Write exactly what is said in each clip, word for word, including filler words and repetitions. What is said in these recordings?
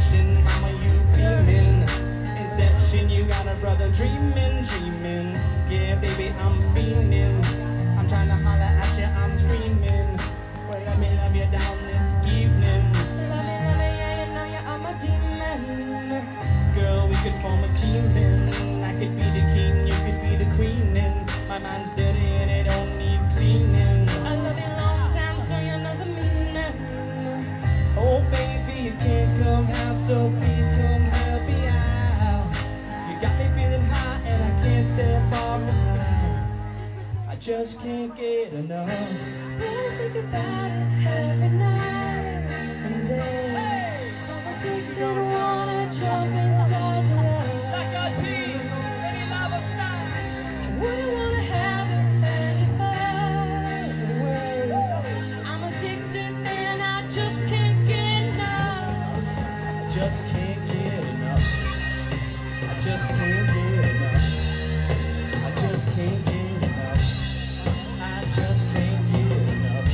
perfection, mama, you beaming. Inception, you got a brother dreaming, dreaming. Yeah, baby, I'm fiending. I'm trying to holler at you, I'm screaming. Well, let me love you down this evening. Love me, love me, yeah, you know you are my demon. Girl, we could form a team then. I could be the king, you could be the queen then. My mind's dirty and it don't need cleaning. I love you long time, so you know the meaning. Oh, baby, you can't come out, so please come help me out. You got me feeling high and I can't step off the ground. I just can't get enough. I think about it every night and day. I'm addicted, wanna jump inside your love. Like a piece, any lava style. I wouldn't wanna have it any other way. I'm addicted and I just can't get enough. I just can't get enough. I just can't get enough. I just can't get enough. I just can't get enough.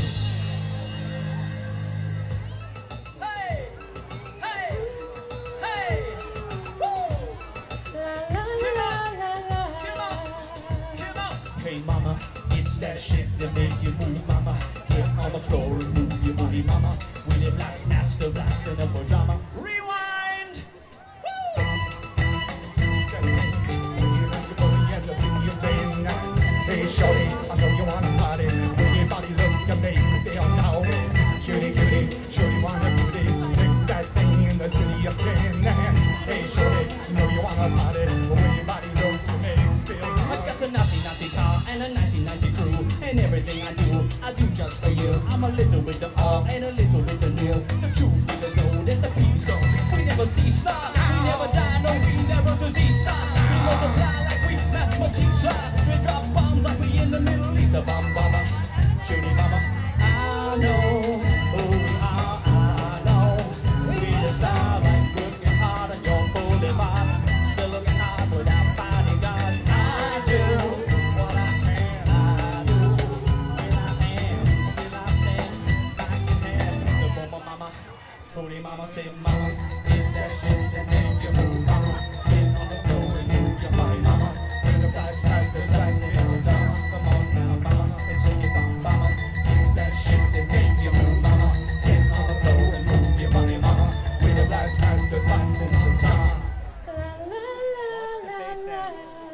Hey, hey, hey, woo! La la la la la. Come on, come on. Hey mama, it's that shit that make you move, mama. Get on the floor and move your body, mama. With it blast, master blasting up for drama. Rewind. Woo! Hey shorty, I know you wanna party. When your body look at me, feel now. Cutie, cutie, shorty wanna booty. Make that thing in the city of sin. Hey shorty, I know you wanna party. When your body look at me, feel now. I've got a naughty, naughty car and a nineteen ninety crew. And everything I do, I do just for you. I'm a little bit of all and a little bit of new. The truth is old and the peace gone. We never cease, stop. We never die, no, we never disease, stop. We multiply like we mathematics, we drop bombs like we in the Middle East. A bomb bomber, shooting mama. I know who we are, I know. We decide like working hard and you're fully mine. Still looking hard without fighting guys. I do what I can, I do. When I am, still I stand back in hand. The bomber mama, holy mama, say mama. It's that shit that makes you move, mama. Get on the floor and move your body, mama. When the flash starts, the flash is on the down. Come on now, mama, and shake it, mama, mama. It's that shit that make you move, mama. Get on the floor and move your body, mama. When the flash starts, the flash is on the down. La la la la la.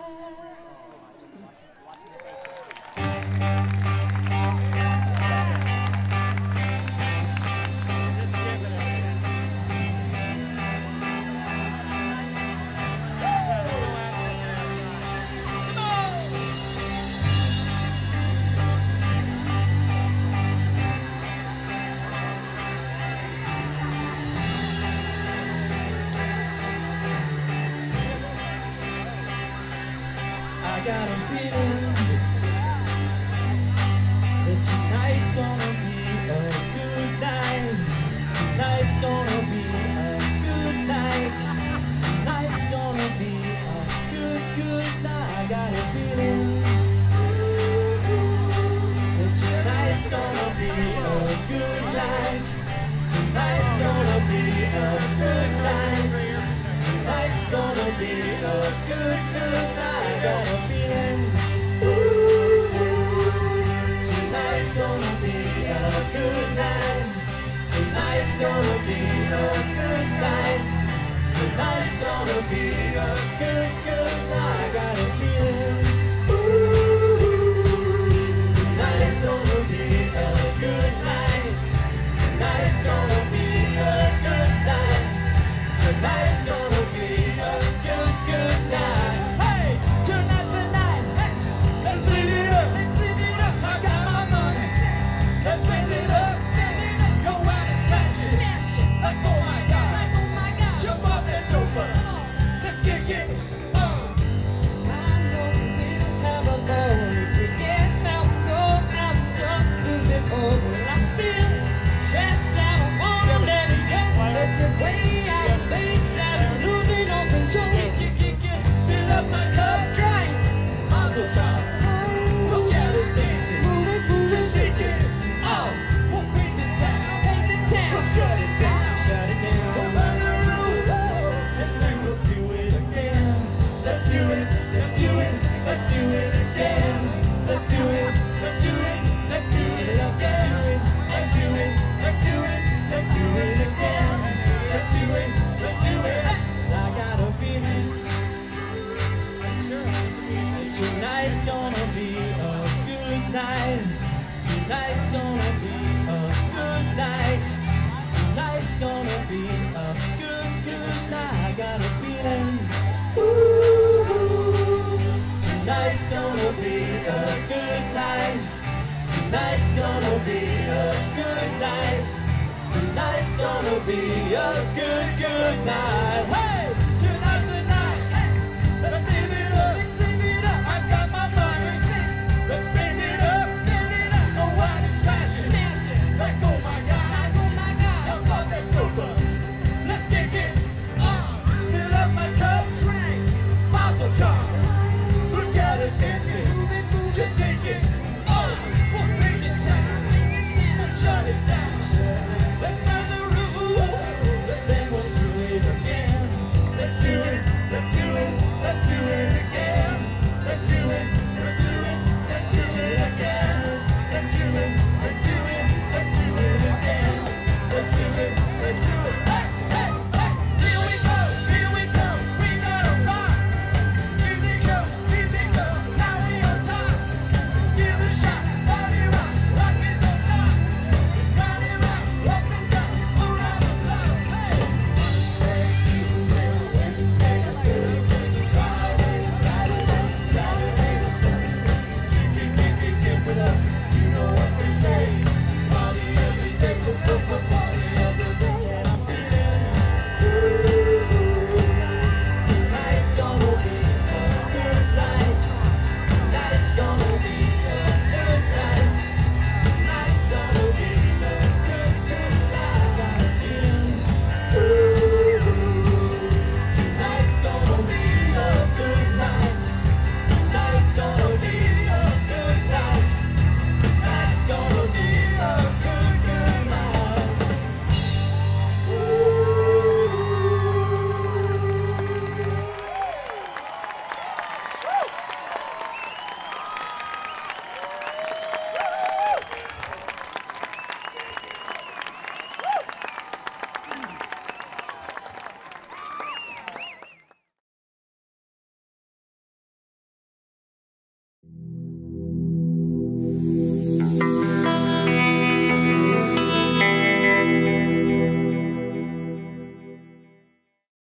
I got a feeling that tonight's gonna be a good night. Tonight's gonna be a good night. Tonight's gonna be a good, good night. I got a feeling that tonight's gonna be a good night. Tonight's gonna be a good night. Tonight's gonna be a good, good night. I got a feeling. Ooh, tonight's gonna be a good night. Tonight's gonna be a good night. Tonight's gonna be a good, good night. I got a feeling. Ooh, tonight's gonna be a good night. Tonight's gonna be a good night. Tonight's gonna be a good, good night. Hey, tonight's the night. Hey, let's live it up. Let's live it up. I got my money. Let's spend it up. Spend it up. Go out and smash it. Smash it. Like oh my God. Like oh my God. Jump off that sofa. Let's kick it. Oh. I know we'll have a ball. If we get out, go out, just lose it all. I feel stressed out. I wanna let it go. It's the way I was spaced out. Tonight's gonna be a good night. Tonight's gonna be a good, good night.